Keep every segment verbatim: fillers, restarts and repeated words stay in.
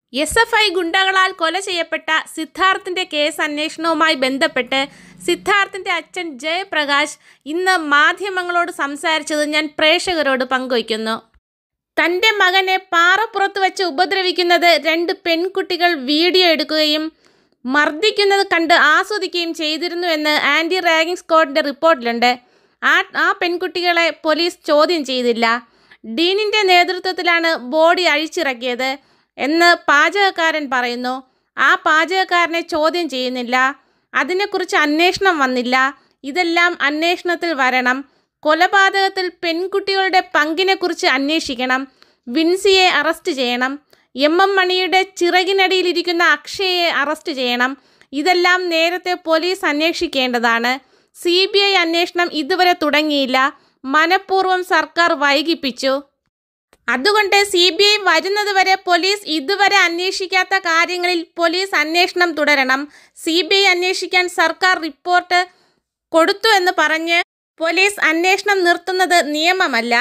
S F I ഗുണ്ടകളാൽ കൊല ചെയ്യപ്പെട്ട സിദ്ധാർത്ഥിന്റെ case അന്വേഷണവുമായി ബന്ധപ്പെട്ട് സിദ്ധാർത്ഥിന്റെ അച്ഛൻ ജയപ്രകാശ് ഇന്ന് മാധ്യമങ്ങളോട് സംസാരിച്ചത് ഞാൻ പ്രേക്ഷകരോട് പങ്കുവയ്ക്കുന്നു. തൻ്റെ മകനെ പാറപ്പുറത്ത് വെച്ച് ഉപദ്രവിക്കുന്നത് രണ്ട് പെൺകുട്ടികൾ വീഡിയോ എടുക്കുകയും മർദ്ദിക്കുന്നത് കണ്ട് ആസ്വദിക്കുകയും ചെയ്തിരുന്നുവെന്ന് ആൻറ്റി റാഗിംഗ് സ്ക്വാഡിൻ്റെ റിപ്പോർട്ടിലുണ്ട്. ആ ആ പെൺകുട്ടികളെ പോലീസ് ചോദ്യം ചെയ്തില്ല. ഡീനിൻ്റെ നേതൃത്വത്തിലാണ് ബോഡി അഴിച്ചിറക്കിയത് എന്ന് പാചകക്കാരൻ പറയുന്നു. ആ പാചകക്കാരനെ ചോദ്യം ചെയ്യുന്നില്ല. അതിനെക്കുറിച്ച് അന്വേഷണം വന്നില്ല. ഇതെല്ലാം അന്വേഷണത്തിൽ വരണം. കൊലപാതകത്തിൽ പെൺകുട്ടികളുടെ പങ്കിനെക്കുറിച്ച് അന്വേഷിക്കണം. വിൻസിയെ അറസ്റ്റ് ചെയ്യണം. എം എം മണിയുടെ ചിറകിനടിയിലിരിക്കുന്ന അക്ഷയെ അറസ്റ്റ് ചെയ്യണം. ഇതെല്ലാം നേരത്തെ പോലീസ് അന്വേഷിക്കേണ്ടതാണ്. സി ബി ഐ അന്വേഷണം ഇതുവരെ തുടങ്ങിയില്ല. മനഃപൂർവ്വം സർക്കാർ വൈകിപ്പിച്ചു. അതുകൊണ്ട് സി ബി ഐ വരുന്നതുവരെ പോലീസ് ഇതുവരെ അന്വേഷിക്കാത്ത കാര്യങ്ങളിൽ പോലീസ് അന്വേഷണം തുടരണം. സി ബി ഐ അന്വേഷിക്കാൻ സർക്കാർ റിപ്പോർട്ട് കൊടുത്തു എന്ന് പറഞ്ഞ് പോലീസ് അന്വേഷണം നിർത്തുന്നത് നിയമമല്ല.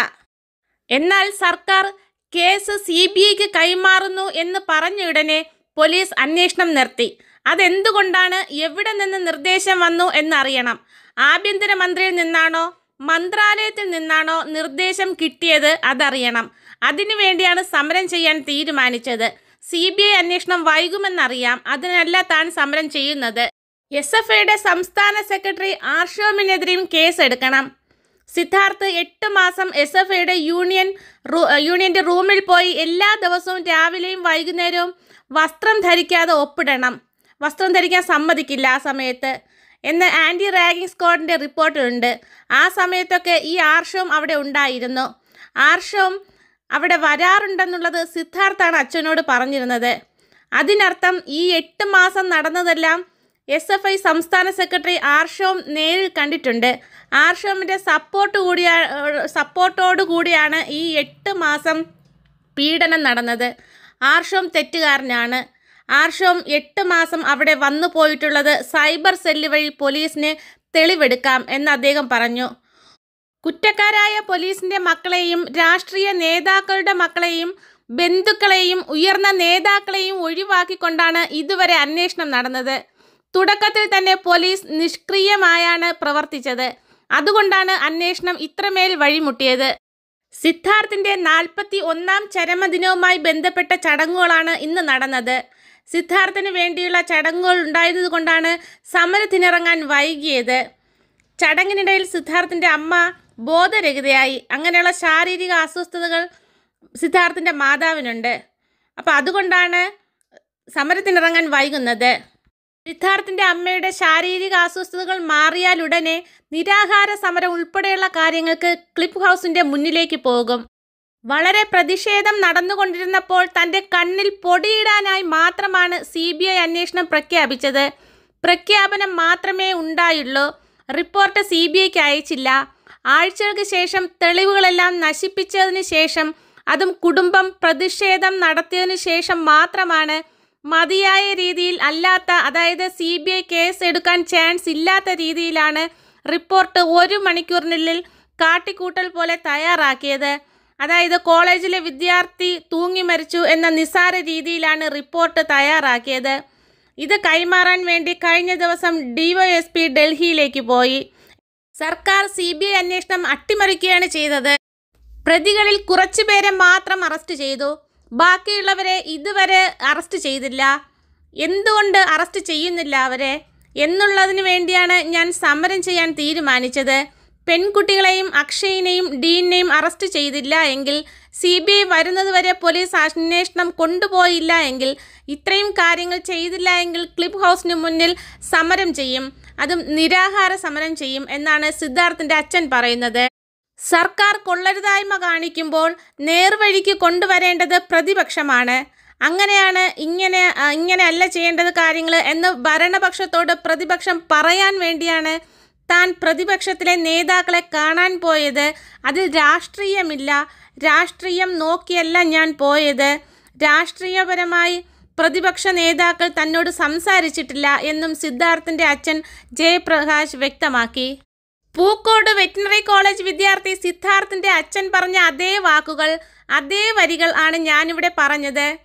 എന്നാൽ സർക്കാർ കേസ് സി ബി ഐക്ക് കൈമാറുന്നു എന്ന് പറഞ്ഞയുടനെ പോലീസ് അന്വേഷണം നിർത്തി. അതെന്തുകൊണ്ടാണ്, എവിടെ നിന്ന് നിർദ്ദേശം വന്നു എന്നറിയണം. ആഭ്യന്തരമന്ത്രിയിൽ നിന്നാണോ മന്ത്രാലയത്തിൽ നിന്നാണോ നിർദ്ദേശം കിട്ടിയത് അതറിയണം. അതിനുവേണ്ടിയാണ് സമരം ചെയ്യാൻ തീരുമാനിച്ചത്. സി ബി ഐ അന്വേഷണം വൈകുമെന്നറിയാം. അതിനല്ല താൻ സമരം ചെയ്യുന്നത്. എസ് എഫ് ഐയുടെ സംസ്ഥാന സെക്രട്ടറി ആർഷോമിനെതിരെയും കേസെടുക്കണം. സിദ്ധാർത്ഥ് എട്ട് മാസം എസ് എഫ് ഐയുടെ യൂണിയൻ യൂണിയൻ്റെ റൂമിൽ പോയി എല്ലാ ദിവസവും രാവിലെയും വൈകുന്നേരവും വസ്ത്രം ധരിക്കാതെ ഒപ്പിടണം. വസ്ത്രം ധരിക്കാൻ സമ്മതിക്കില്ല ആ സമയത്ത് എന്ന് ആൻറ്റി റാഗിംഗ് സ്ക്വാഡിൻ്റെ റിപ്പോർട്ടിലുണ്ട്. ആ സമയത്തൊക്കെ ഈ ആർഷവും അവിടെ ഉണ്ടായിരുന്നു. ആർഷവും അവിടെ വരാറുണ്ടെന്നുള്ളത് സിദ്ധാർത്ഥാണ് അച്ഛനോട് പറഞ്ഞിരുന്നത്. അതിനർത്ഥം ഈ എട്ട് മാസം നടന്നതെല്ലാം എസ് എഫ് ഐ സംസ്ഥാന സെക്രട്ടറി ആർഷവും നേരിൽ കണ്ടിട്ടുണ്ട്. ആർഷോമിൻ്റെ സപ്പോർട്ട് കൂടിയാ സപ്പോർട്ടോടു കൂടിയാണ് ഈ എട്ട് മാസം പീഡനം നടന്നത്. ആർഷോം തെറ്റുകാരനാണ്. ആർഷോം എട്ട് മാസം അവിടെ വന്നു പോയിട്ടുള്ളത് സൈബർ സെല്ല് വഴി പോലീസിന് തെളിവെടുക്കാം എന്ന് അദ്ദേഹം പറഞ്ഞു. കുറ്റക്കാരായ പോലീസിൻ്റെ മക്കളെയും രാഷ്ട്രീയ നേതാക്കളുടെ മക്കളെയും ബന്ധുക്കളെയും ഉയർന്ന നേതാക്കളെയും ഒഴിവാക്കിക്കൊണ്ടാണ് ഇതുവരെ അന്വേഷണം നടന്നത്. തുടക്കത്തിൽ തന്നെ പോലീസ് നിഷ്ക്രിയമായാണ് പ്രവർത്തിച്ചത്. അതുകൊണ്ടാണ് അന്വേഷണം ഇത്രമേൽ വഴിമുട്ടിയത്. സിദ്ധാർത്ഥിൻ്റെ നാൽപ്പത്തി ഒന്നാം ചരമദിനവുമായി ബന്ധപ്പെട്ട ചടങ്ങുകളാണ് ഇന്ന് നടന്നത്. സിദ്ധാർത്ഥിന് വേണ്ടിയുള്ള ചടങ്ങുകൾ ഉണ്ടായതുകൊണ്ടാണ് സമരത്തിനിറങ്ങാൻ വൈകിയത്. ചടങ്ങിനിടയിൽ സിദ്ധാർത്ഥിൻ്റെ അമ്മ ബോധരഹിതയായി. അങ്ങനെയുള്ള ശാരീരിക അസ്വസ്ഥതകൾ സിദ്ധാർത്ഥിൻ്റെ മാതാവിനുണ്ട്. അപ്പോൾ അതുകൊണ്ടാണ് സമരത്തിനിറങ്ങാൻ വൈകുന്നത്. സിദ്ധാർത്ഥിൻ്റെ അമ്മയുടെ ശാരീരിക അസ്വസ്ഥതകൾ മാറിയാലുടനെ നിരാഹാര സമരം ഉൾപ്പെടെയുള്ള കാര്യങ്ങൾക്ക് ക്ലിഫ് ഹൗസിൻ്റെ മുന്നിലേക്ക് പോകും. വളരെ പ്രതിഷേധം നടന്നുകൊണ്ടിരുന്നപ്പോൾ തൻ്റെ കണ്ണിൽ പൊടിയിടാനായി മാത്രമാണ് സി ബി ഐ അന്വേഷണം പ്രഖ്യാപിച്ചത്. പ്രഖ്യാപനം മാത്രമേ ഉണ്ടായുള്ളൂ. റിപ്പോർട്ട് സി ബി ഐക്ക് അയച്ചില്ല. ആഴ്ചകൾക്ക് ശേഷം തെളിവുകളെല്ലാം നശിപ്പിച്ചതിന് ശേഷം, അതും കുടുംബം പ്രതിഷേധം നടത്തിയതിനു ശേഷം മാത്രമാണ് മതിയായ രീതിയിൽ അല്ലാത്ത, അതായത് സി ബി ഐ കേസ് എടുക്കാൻ ചാൻസ് ഇല്ലാത്ത രീതിയിലാണ് റിപ്പോർട്ട് ഒരു മണിക്കൂറിനുള്ളിൽ കാട്ടിക്കൂട്ടൽ പോലെ തയ്യാറാക്കിയത്. അതായത് കോളേജിലെ വിദ്യാർത്ഥി തൂങ്ങി മരിച്ചു എന്ന നിസ്സാര രീതിയിലാണ് റിപ്പോർട്ട് തയ്യാറാക്കിയത്. ഇത് കൈമാറാൻ വേണ്ടി കഴിഞ്ഞ ദിവസം ഡി വൈ എസ് പി ഡൽഹിയിലേക്ക് പോയി. സർക്കാർ സി ബി ഐ അന്വേഷണം അട്ടിമറിക്കുകയാണ് ചെയ്തത്. പ്രതികളിൽ കുറച്ചു പേരെ മാത്രം അറസ്റ്റ് ചെയ്തു. ബാക്കിയുള്ളവരെ ഇതുവരെ അറസ്റ്റ് ചെയ്തില്ല. എന്തുകൊണ്ട് അറസ്റ്റ് ചെയ്യുന്നില്ല അവരെ എന്നുള്ളതിന് വേണ്ടിയാണ് ഞാൻ സമരം ചെയ്യാൻ തീരുമാനിച്ചത്. പെൺകുട്ടികളെയും അക്ഷയിനെയും ഡീനെയും അറസ്റ്റ് ചെയ്തില്ല എങ്കിൽ, സി ബി ഐ വരുന്നതുവരെ പോലീസ് അന്വേഷണം കൊണ്ടുപോയില്ല എങ്കിൽ, ഇത്രയും കാര്യങ്ങൾ ചെയ്തില്ല എങ്കിൽ ക്ലിഫ് ഹൗസിന് മുന്നിൽ സമരം ചെയ്യും. അതും നിരാഹാര സമരം ചെയ്യും എന്നാണ് സിദ്ധാർത്ഥിൻ്റെ അച്ഛൻ പറയുന്നത്. സർക്കാർ കൊള്ളരുതായ്മ കാണിക്കുമ്പോൾ നേർവഴിക്ക് കൊണ്ടുവരേണ്ടത് പ്രതിപക്ഷമാണ്. അങ്ങനെയാണ് ഇങ്ങനെ ഇങ്ങനെ അല്ല ചെയ്യേണ്ടത് കാര്യങ്ങൾ എന്ന് ഭരണപക്ഷത്തോട് പ്രതിപക്ഷം പറയാൻ വേണ്ടിയാണ് താൻ പ്രതിപക്ഷത്തിലെ നേതാക്കളെ കാണാൻ പോയത്. അതിൽ രാഷ്ട്രീയമില്ല. രാഷ്ട്രീയം നോക്കിയല്ല ഞാൻ പോയത്. രാഷ്ട്രീയപരമായി പ്രതിപക്ഷ നേതാക്കൾ തന്നോട് സംസാരിച്ചിട്ടില്ല എന്നും സിദ്ധാർത്ഥിൻ്റെ അച്ഛൻ ജയപ്രകാശ് വ്യക്തമാക്കി. പൂക്കോട് വെറ്റിനറി കോളേജ് വിദ്യാർത്ഥി സിദ്ധാർത്ഥിൻ്റെ അച്ഛൻ പറഞ്ഞ അതേ വാക്കുകൾ, അതേ വരികൾ ആണ് ഞാനിവിടെ പറഞ്ഞത്.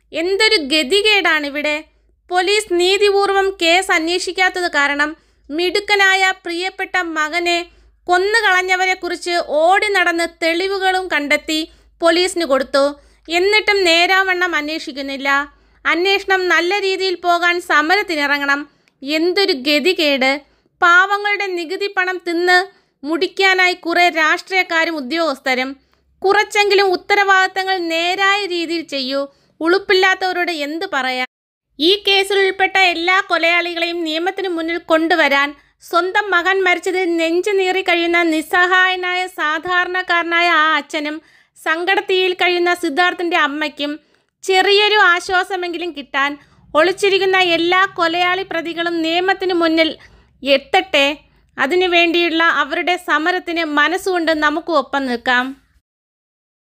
എന്തൊരു ഗതികേടാണിവിടെ. പോലീസ് നീതിപൂർവം കേസ് അന്വേഷിക്കാത്തത് കാരണം മിടുക്കനായ പ്രിയപ്പെട്ട മകനെ കൊന്നുകളഞ്ഞവരെക്കുറിച്ച് ഓടി നടന്ന് തെളിവുകളും കണ്ടെത്തി പോലീസിന് കൊടുത്തു. എന്നിട്ടും നേരാവണ്ണം അന്വേഷിക്കുന്നില്ല. അന്വേഷണം നല്ല രീതിയിൽ പോകാൻ സമരത്തിനിറങ്ങണം. എന്തൊരു ഗതികേട്. പാവങ്ങളുടെ നികുതി പണം തിന്ന് മുടിക്കാനായി കുറേ രാഷ്ട്രീയക്കാരും ഉദ്യോഗസ്ഥരും. കുറച്ചെങ്കിലും ഉത്തരവാദിത്തങ്ങൾ നേരായ രീതിയിൽ ചെയ്യൂ. ഉളുപ്പില്ലാത്തവരോട് എന്ത് പറയാൻ. ഈ കേസിൽ ഉൾപ്പെട്ട എല്ലാ കൊലയാളികളെയും നിയമത്തിന് മുന്നിൽ കൊണ്ടുവരാൻ സ്വന്തം മകൻ മരിച്ചതിൽ നെഞ്ചു നീറി കഴിയുന്ന നിസ്സഹായനായ സാധാരണക്കാരനായ ആ അച്ഛനും സങ്കടത്തീയിൽ കഴിയുന്ന സിദ്ധാർത്ഥിൻ്റെ അമ്മയ്ക്കും ചെറിയൊരു ആശ്വാസമെങ്കിലും കിട്ടാൻ ഒളിച്ചിരിക്കുന്ന എല്ലാ കൊലയാളി പ്രതികളും നിയമത്തിന് മുന്നിൽ എത്തട്ടെ. അതിനു വേണ്ടിയുള്ള അവരുടെ സമരത്തിന് മനസ്സുകൊണ്ട് നമുക്ക് ഒപ്പം നിൽക്കാം.